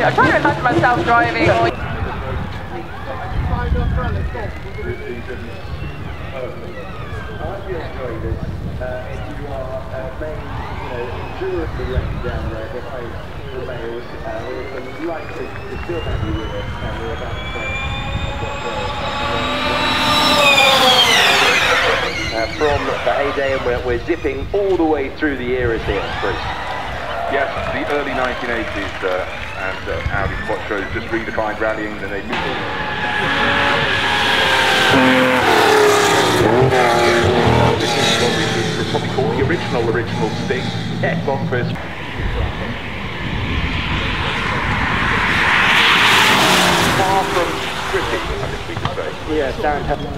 I'm trying to imagine myself driving. Or... From the heyday, and we're zipping all the way through the eras here, Bruce. Yes, the early 1980s, and Audi Quattros just redefined rallying, and they moved in. This is what we would probably call the original Sting. Yes. Long first. Far from scripted, I think we could say. Yeah, Darren Pepper.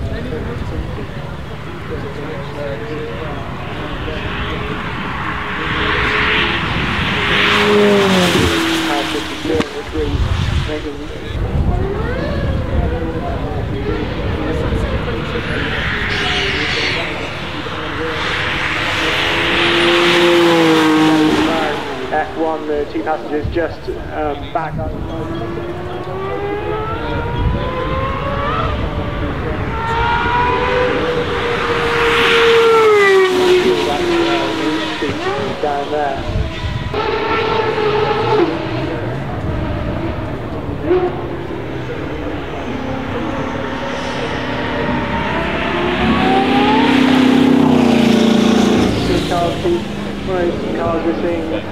F1, the two passengers just back up. Down there. Cars we're seeing.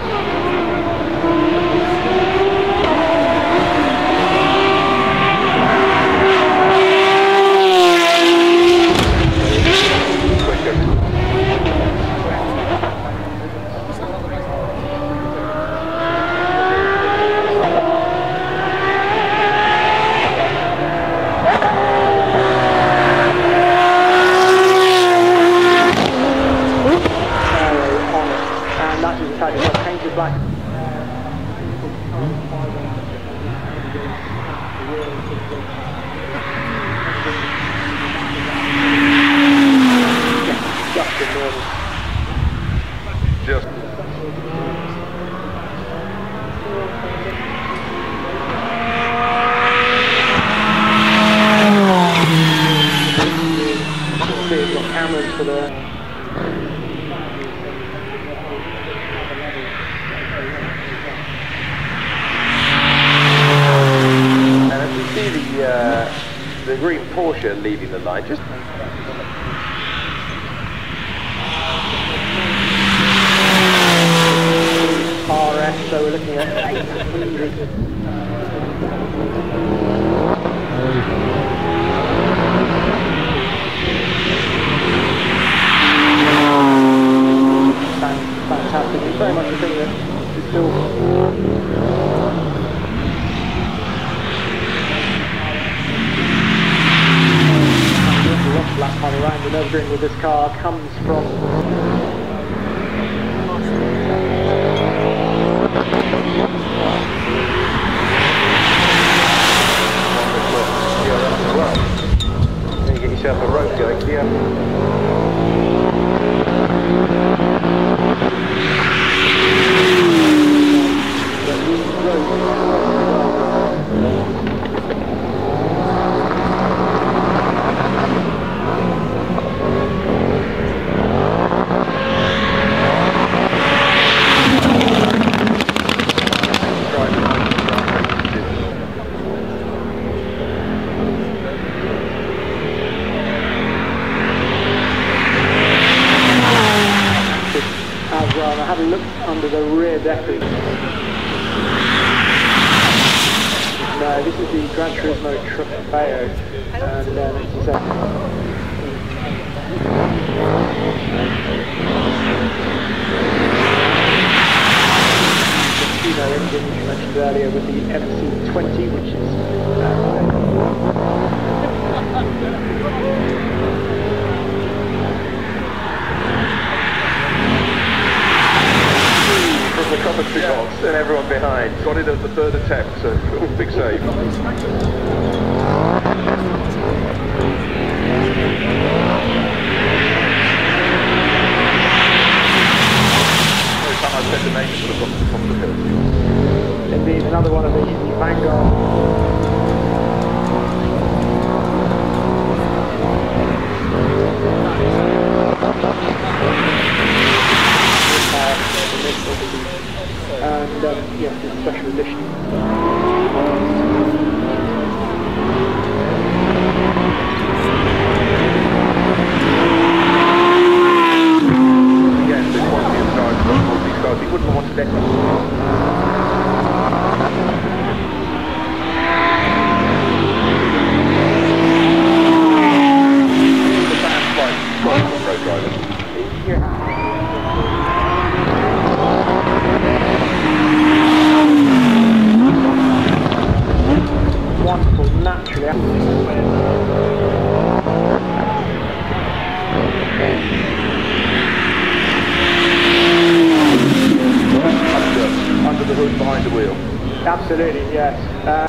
Cameras for the and as we see the green Porsche leaving the line, just RS, so we're looking at 800. Fantastic. It's very much a thing that is still the lap time around. The Nürburgring with this car comes from you get yourself a road going here. I had a look under the rear deck. No, this is the Gran Turismo Trofeo, and it's the Tuno engine which you mentioned earlier with the MC20, which is the commentary box and everyone behind. Got it at the third attempt, so big save. Every time I said the name, it would have got to the top of the hill. beam, another one of these, the Vanguard. And yes, it's a special edition. Again, the quality of stars, of course, these stars, you wouldn't want to let the fast flight, pro drivers. Wonderful, naturally. Under the hood, behind the wheel. Absolutely, yes.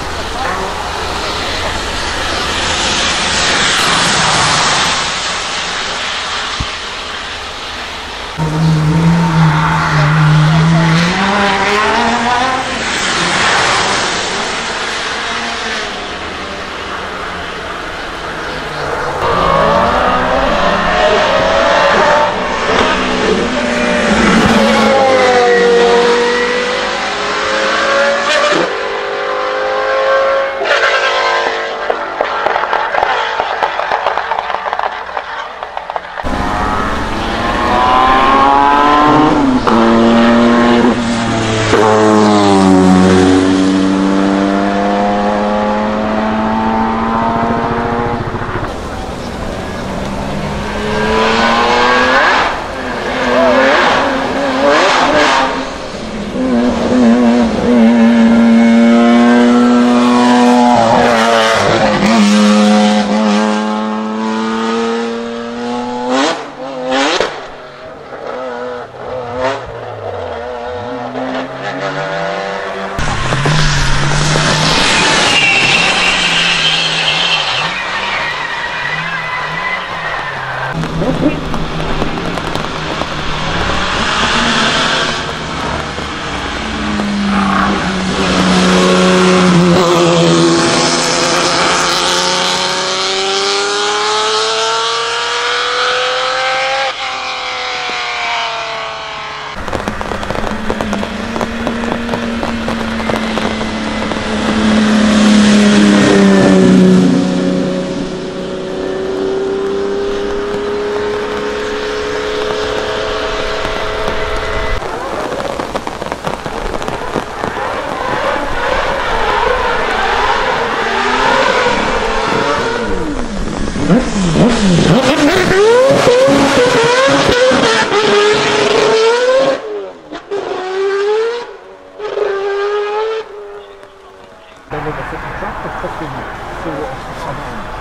Track, especially see what